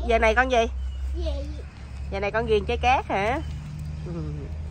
Giờ này con gì? Giờ này con ghiền trái cát hả?